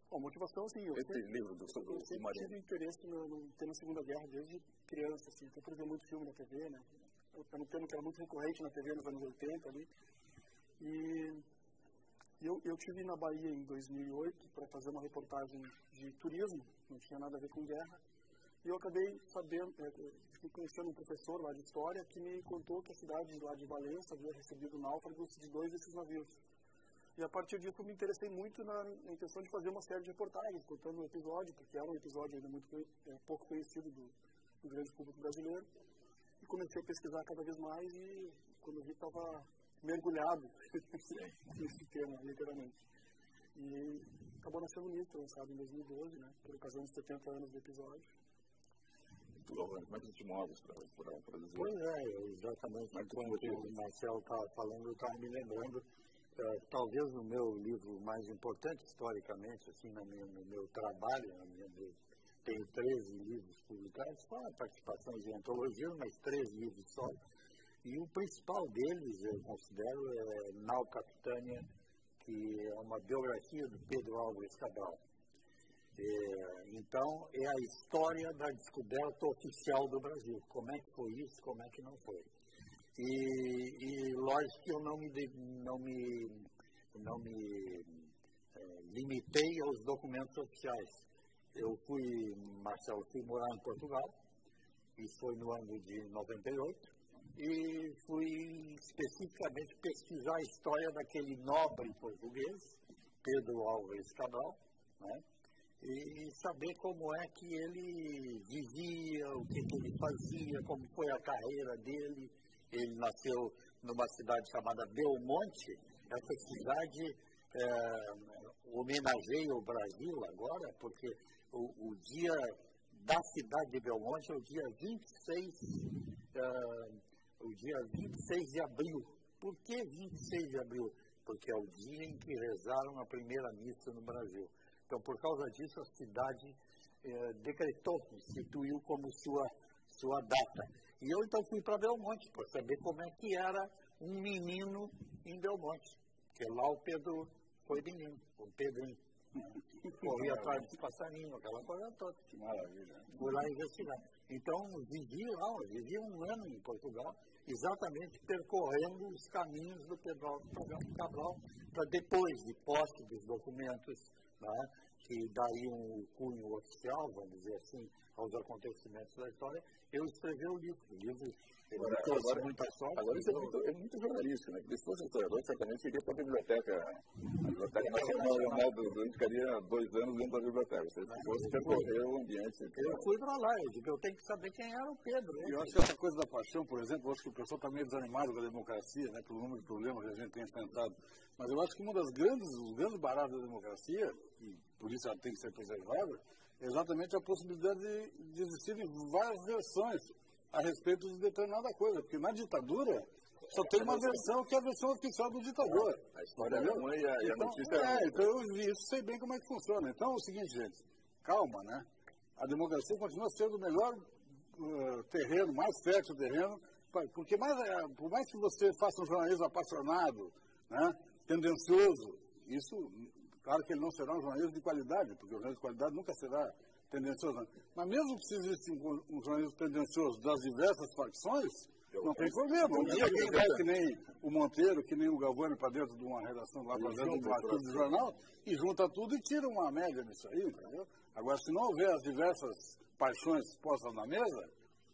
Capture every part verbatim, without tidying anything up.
Bom, motivação, assim, eu Esse sempre, livro do sobre eu o sempre submarino. tive interesse no, no tema Segunda Guerra desde criança, assim, até por ver muito filme na T V, né? Era um tema que era muito recorrente na T V nos anos oitenta ali. E eu, eu tive na Bahia em dois mil e oito para fazer uma reportagem de turismo, não tinha nada a ver com guerra. E eu acabei sabendo, é, fiquei conhecendo um professor lá de história que me contou que a cidade lá de Valença havia recebido náufragos de dois desses navios. E a partir disso eu me interessei muito na, na intenção de fazer uma série de reportagens, contando um episódio, porque era um episódio ainda muito é, pouco conhecido do, do grande público brasileiro. E comecei a pesquisar cada vez mais e quando eu vi estava mergulhado nesse tema, literalmente. E acabou nascendo um livro, lançado em dois mil e doze, né, por ocasião dos setenta anos do episódio. Como é que você te moves para produzir? Pois é, exatamente. Como o Marcelo estava falando, eu estava me lembrando. Uh, talvez no meu livro mais importante historicamente, assim, no meu, no meu trabalho, no meu, tenho treze livros publicados, com participações em antologias, mas treze livros só. E o principal deles, eu considero, é Nau Capitânia, que é uma biografia do Pedro Álvares Cabral. É, então, é a história da descoberta oficial do Brasil. Como é que foi isso, como é que não foi. E, e lógico que eu não me, não me, não me é, limitei aos documentos oficiais. Eu fui, Marcelo, fui morar em Portugal, isso foi no ano de noventa e oito, e fui especificamente pesquisar a história daquele nobre português, Pedro Álvares Cabral, né? E saber como é que ele vivia, o que, que ele fazia, como foi a carreira dele. Ele nasceu numa cidade chamada Belmonte. Essa cidade é, homenageia o Brasil agora, porque o, o dia da cidade de Belmonte é o dia vinte e seis, é, o dia vinte e seis de abril. Por que vinte e seis de abril? Porque é o dia em que rezaram a primeira missa no Brasil. Então, por causa disso, a cidade é, decretou, instituiu como sua, sua data. E eu então fui para Belmonte para saber como é que era um menino em Belmonte. Porque lá o Pedro foi menino, o Pedrinho. Corria atrás dos passarinhos, aquela coisa toda. Que maravilha. Fui lá investigar. Então, vivi lá, vivi um ano em Portugal, exatamente percorrendo os caminhos do Pedro Cabral, para depois de posse dos documentos, né, que dariam o cunho oficial, vamos dizer assim, aos acontecimentos da história, eu escrevi o livro. O livro agora, me trouxe agora, muita sorte. Agora isso é muito, é muito jornalístico, né? Porque se fosse historiador, certamente iria para a biblioteca. A Biblioteca Nacional do Rio ficaria dois anos dentro da biblioteca. Se fosse percorrer o ambiente. Eu fui para lá, eu digo, eu tenho que saber quem era o Pedro. Né? Eu acho que essa coisa da paixão, por exemplo, eu acho que o pessoal está meio desanimado com a democracia, né, pelo número de problemas que a gente tem enfrentado. Mas eu acho que uma das grandes, os grandes baratos da democracia, e por isso ela tem que ser preservada, é exatamente a possibilidade de, de existirem várias versões a respeito de determinada coisa. Porque na ditadura só tem uma versão que é a versão oficial do ditador. A história é uma e a, e a então, notícia é é. Então eu vi isso, sei bem como é que funciona. Então é o seguinte, gente, calma, né? A democracia continua sendo o melhor uh, terreno, mais fértil terreno, porque mais, uh, por mais que você faça um jornalismo apaixonado, né, tendencioso, isso, claro que ele não será um jornalismo de qualidade, porque o jornalismo de qualidade nunca será tendencioso. Né? Mas mesmo que se exista um, um jornalismo tendencioso das diversas facções, eu não tem problema. Um dia quem vai que nem o Monteiro, que nem o Galvani para dentro de uma redação lá, para dentro de um arquivo de jornal, e junta tudo e tira uma média nisso aí, entendeu? Agora, se não houver as diversas paixões postas na mesa,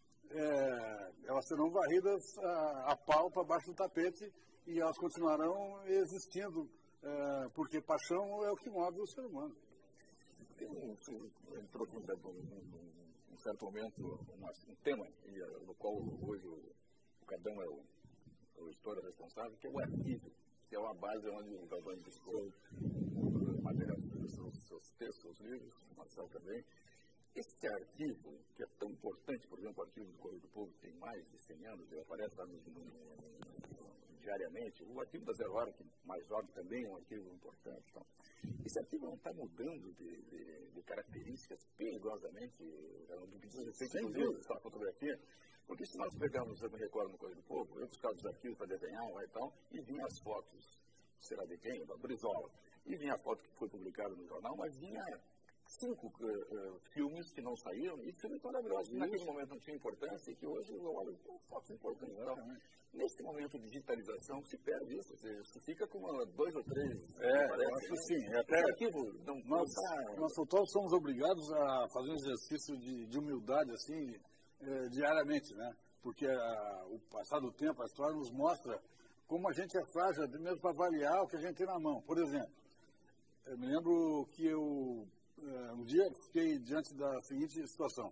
é, elas serão varridas a, a pau para baixo do tapete e elas continuarão existindo, é, porque paixão é o que move o ser humano. Tem um, entrou um, um, um certo momento um, um tema no qual hoje o, o Cadão é o, o editor responsável, que é o arquivo, que é uma base onde o Galvani buscou material dos seus, seus textos, seus livros, o Marcelo também. Esse arquivo, que é tão importante, por exemplo, o arquivo do Correio do Povo, que tem mais de cem anos, ele aparece lá no, no, no, diariamente, o arquivo da Zero Hora, que mais jovem também é um arquivo importante. Então, esse arquivo não está mudando de, de, de características perigosamente, do que diz respeito à fotografia, porque se nós pegarmos, eu me recordo no Correio do Povo, eu buscava os arquivos para desenhar lá e tal, e vinha as fotos, será de quem? Da Brizola. E vinha a foto que foi publicada no jornal, mas vinha cinco uh, uh, filmes que não saíram, e filmes maravilhosos, que naquele momento não tinham importância, e que hoje eu olho com fotos importantes. Então, nesse momento de digitalização, se perde isso, você, você fica com uma, dois ou três. É, parece, eu acho né? sim. É até arquivo, não, nós, tá... nós todos somos obrigados a fazer um exercício de, de humildade, assim, é, diariamente, né? Porque a, o passar do tempo, a história nos mostra como a gente é frágil, mesmo para avaliar o que a gente tem na mão. Por exemplo, eu me lembro que eu, um dia, fiquei diante da seguinte situação.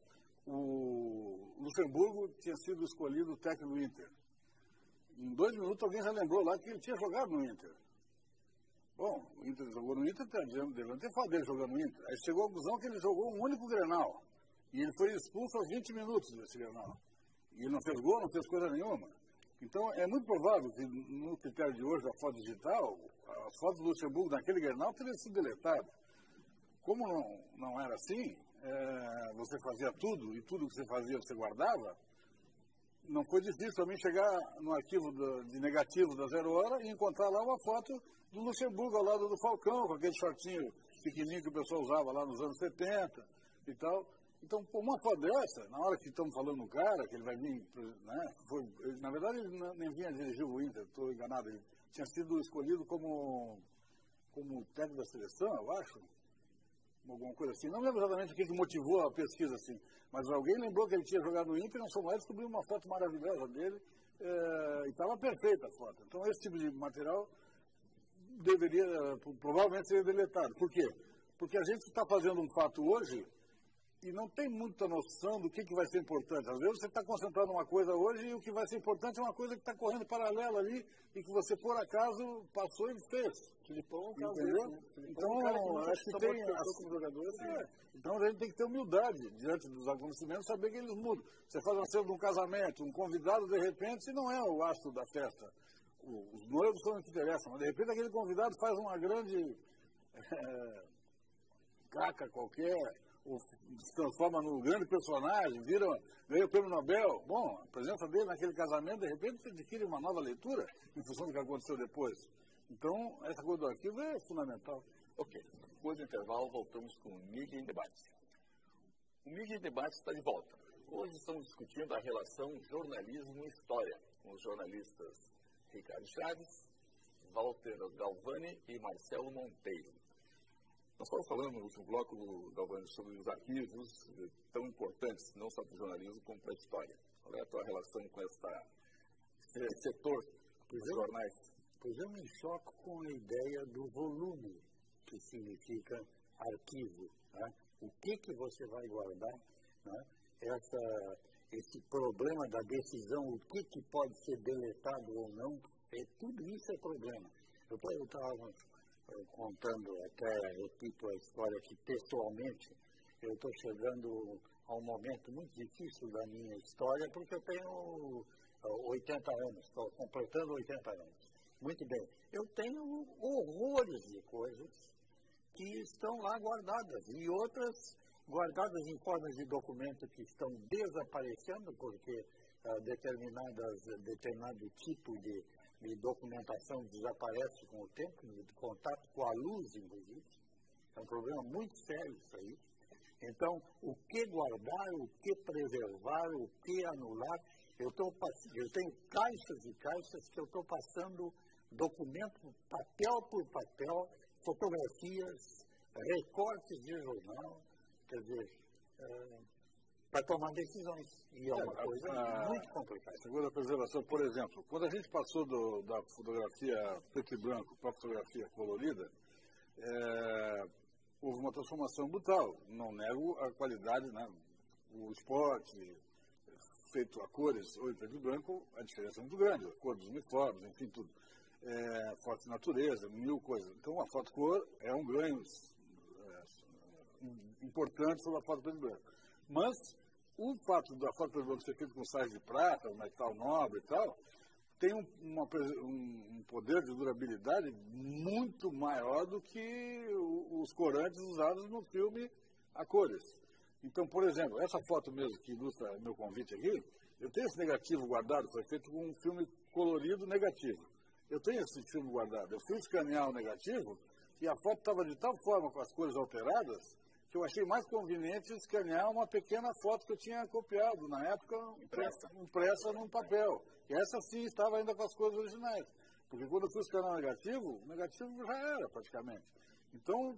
O Luxemburgo tinha sido escolhido técnico do Inter. Em dois minutos, alguém já lembrou lá que ele tinha jogado no Inter. Bom, o Inter jogou no Inter, devendo ter falado dele jogando no Inter. Aí chegou a conclusão que ele jogou um único Grenal. E ele foi expulso aos vinte minutos desse Grenal. E ele não fez gol, não fez coisa nenhuma. Então, é muito provável que, no critério de hoje da foto digital, as fotos do Luxemburgo naquele Grenal teriam sido deletadas. Como não, não era assim, é, você fazia tudo, e tudo que você fazia você guardava, não foi difícil para mim chegar no arquivo do, de negativo da Zero Hora e encontrar lá uma foto do Luxemburgo ao lado do Falcão, com aquele shortinho pequenininho que o pessoal usava lá nos anos setenta e tal. Então, por uma foto dessa, na hora que estamos falando no cara, que ele vai vir, né, foi, ele, na verdade ele não, nem vinha dirigir o Inter, estou enganado, ele tinha sido escolhido como, como técnico da seleção, eu acho, alguma coisa assim. Não lembro exatamente o que, que motivou a pesquisa assim, mas alguém lembrou que ele tinha jogado no Inter, e não sou mais, descobriu uma foto maravilhosa dele, é, e estava perfeita a foto. Então, esse tipo de material deveria, provavelmente, ser deletado. Por quê? Porque a gente está fazendo um fato hoje e não tem muita noção do que, que vai ser importante. Às vezes você está concentrado numa coisa hoje e o que vai ser importante é uma coisa que está correndo paralela ali e que você, por acaso, passou e fez. Filipão, um caso entendeu? né? Então, um cara que acho que tem... As... como jogador, é. Então, a gente tem que ter humildade diante dos acontecimentos, saber que eles mudam. Você faz uma cena de um casamento, um convidado, de repente, não é o astro da festa. Os noivos são o que interessam, mas, de repente, aquele convidado faz uma grande é, caca qualquer, ou se transforma num grande personagem, vira, ganha o prêmio Nobel. Bom, a presença dele naquele casamento, de repente, você adquire uma nova leitura em função do que aconteceu depois. Então, essa coisa do arquivo é fundamental. Ok. Depois do intervalo, voltamos com o Mídia em Debate. O Mídia em Debate está de volta. Hoje estamos discutindo a relação jornalismo e história com os jornalistas Ricardo Chaves, Walter Galvani e Marcelo Monteiro. Nós estamos falando no último bloco, Galvani, sobre os arquivos tão importantes, não só para o jornalismo, como para a história. Qual é a tua relação com essa, esse setor dos jornais? Pois eu me choco com a ideia do volume que significa arquivo. Né? O que, que você vai guardar? Né? Essa, esse problema da decisão, o que, que pode ser deletado ou não, é, tudo isso é problema. Eu estava contando, até repito a história que pessoalmente eu estou chegando a um momento muito difícil da minha história, porque eu tenho oitenta anos, estou completando oitenta anos. Muito bem, eu tenho horrores de coisas que estão lá guardadas e outras guardadas em formas de documento que estão desaparecendo porque uh, determinadas, determinado tipo de, de documentação desaparece com o tempo, de contato com a luz, inclusive. É um problema muito sério isso aí. Então, o que guardar, o que preservar, o que anular, eu, tô, eu tenho caixas e caixas que eu estou passando documento, papel por papel, fotografias, recortes de jornal, quer dizer, é, para tomar decisões. E é uma coisa a, muito complicada. Segundo a preservação, por exemplo, quando a gente passou do, da fotografia preto e branco para a fotografia colorida, é, houve uma transformação brutal. Não nego a qualidade, né? O esporte feito a cores ou em preto e branco, a diferença é muito grande. A cor dos uniformes, enfim, tudo. É, foto de natureza, mil coisas. Então, a foto cor é um ganho é, importante sobre a foto preto e branco. Mas, o fato da foto preto e branco ser feita com sais de prata, um metal nobre e tal, tem um, uma, um, um poder de durabilidade muito maior do que os corantes usados no filme a cores. Então, por exemplo, essa foto mesmo que ilustra meu convite aqui, eu tenho esse negativo guardado, foi feito com um filme colorido negativo. Eu tenho esse filme guardado. Eu fui escanear o negativo E a foto estava de tal forma, com as cores alteradas, que eu achei mais conveniente escanear uma pequena foto que eu tinha copiado, na época, impressa, impressa num papel. E essa sim estava ainda com as cores originais. Porque quando eu fui escanear o negativo, o negativo já era praticamente. Então,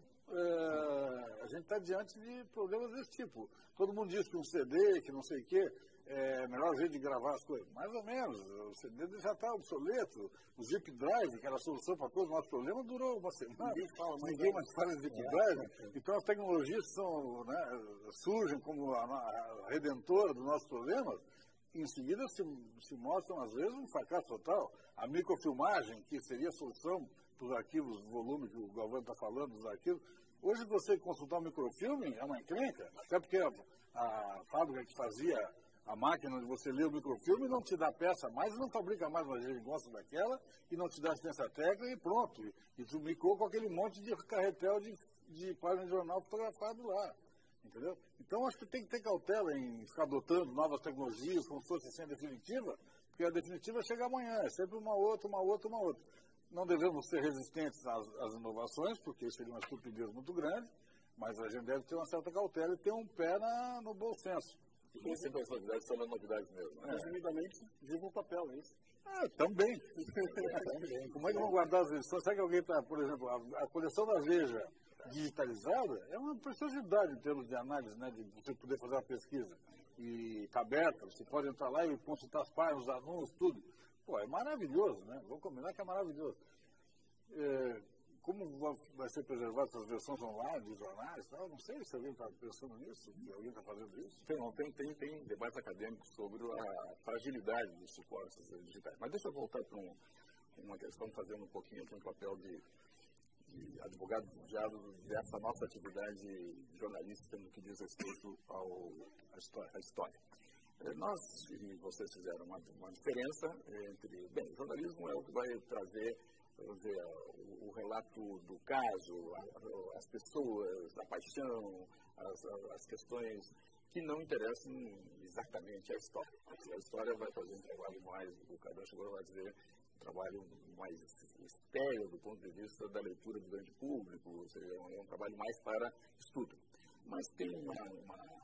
é, a gente está diante de problemas desse tipo. Todo mundo diz que um C D, que não sei o quê, é o melhor jeito de gravar as coisas. Mais ou menos. O C D já está obsoleto. O Zip Drive, que era a solução para todos os nossos problemas, durou uma semana. Ninguém, fala, Ninguém mais fala em Zip Drive. Então, as tecnologias são, né, surgem como a, a redentora dos nossos problemas. Em seguida, se, se mostram, às vezes, um fracasso total. A microfilmagem, que seria a solução para os arquivos, o volume que o Galvão está falando dos arquivos. Hoje, você consultar um microfilme é uma encrenca, até porque a, a fábrica que fazia a máquina onde você lê o microfilme não te dá peça mais, não fabrica mais uma geringonça daquela, e não te dá assistência técnica e pronto. E, e tu micou com aquele monte de carretel de, de página de jornal fotografado lá. Entendeu? Então, acho que tem que ter cautela em ficar adotando novas tecnologias, como se fosse assim a definitiva, porque a definitiva chega amanhã, é sempre uma outra, uma outra, uma outra. Não devemos ser resistentes às, às inovações, porque seria uma estupidez muito grande, mas a gente deve ter uma certa cautela e ter um pé na, no bom senso. E nem sempre as novidades são as novidades mesmo. É. Resumidamente, viva o papel, é isso? Ah, também. também. Como é que vão guardar as edições? Será que alguém está, por exemplo, a, a coleção da Veja digitalizada é uma preciosidade em termos de análise, né, de você poder fazer uma pesquisa. E está aberta, você pode entrar lá e consultar as páginas, os anúncios, tudo. Pô, é maravilhoso, né? Vamos combinar que é maravilhoso. É, como vai ser preservado essas versões online de jornais e tal? Não sei se alguém está pensando nisso, se alguém está fazendo isso. Tem, não, tem, tem, tem debates acadêmicos sobre a fragilidade dos suportes digitais. Mas deixa eu voltar para um, uma questão, fazendo um pouquinho aqui um papel de, de advogado dessa nossa atividade jornalística no que diz respeito ao, à história. À história. Nós e vocês fizeram uma, uma diferença entre... Bem, o jornalismo é o que vai trazer, vamos dizer, o, o relato do caso, a, as pessoas, a paixão, as, as questões que não interessam exatamente a história. A história vai fazer um trabalho mais, o Cardoso agora vai dizer, um trabalho mais estéril do ponto de vista da leitura do grande público, ou seja, é um trabalho mais para estudo. Mas tem uma... uma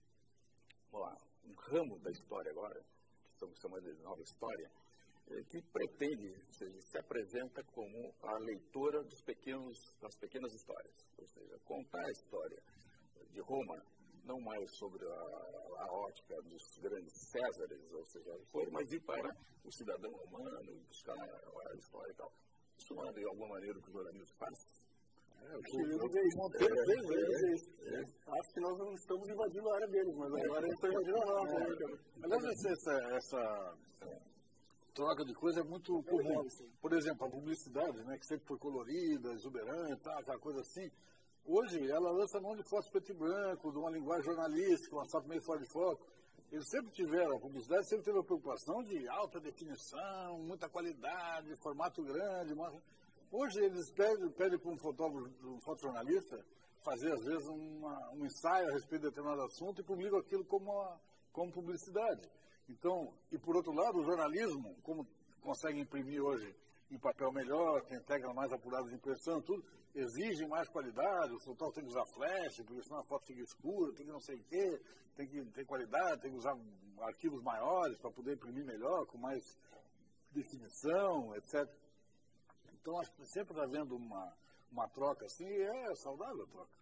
vamos lá, um ramo da história agora, que estamos chamando de nova história, que pretende, ou seja, se apresenta como a leitora dos pequenos, das pequenas histórias. Ou seja, contar a história de Roma, não mais sobre a, a ótica dos grandes Césares, ou seja, foi, mas ir para o cidadão romano, buscar a, a história e tal. Isso não é de alguma maneira o que o jornalismo faz. É, eu queria dizer isso. É, é, é. Acho que nós não estamos invadindo a área deles, mas agora eles estão invadindo a nossa. É. Aliás, essa, essa troca de coisa é muito comum. Por exemplo, a publicidade, né, que sempre foi colorida, exuberante, tá, aquela coisa assim. Hoje, ela lança mão de fotos preto e branco, de uma linguagem jornalística, uma foto meio fora de foco. Eles sempre tiveram, a publicidade sempre teve a preocupação de alta definição, muita qualidade, formato grande, mas... Hoje eles pedem, pedem para um fotógrafo, um fotojornalista, fazer às vezes uma, um ensaio a respeito de determinado assunto e publicam aquilo como, uma, como publicidade. Então, e por outro lado, o jornalismo, como consegue imprimir hoje em papel melhor, tem técnicas mais apuradas de impressão, tudo, exige mais qualidade, o fotógrafo tem que usar flash, porque senão a foto fica escura, tem que não sei o quê, tem que ter qualidade, tem que usar arquivos maiores para poder imprimir melhor, com mais definição, etcétera. Então, acho que sempre está havendo uma, uma troca assim, e é saudável a troca.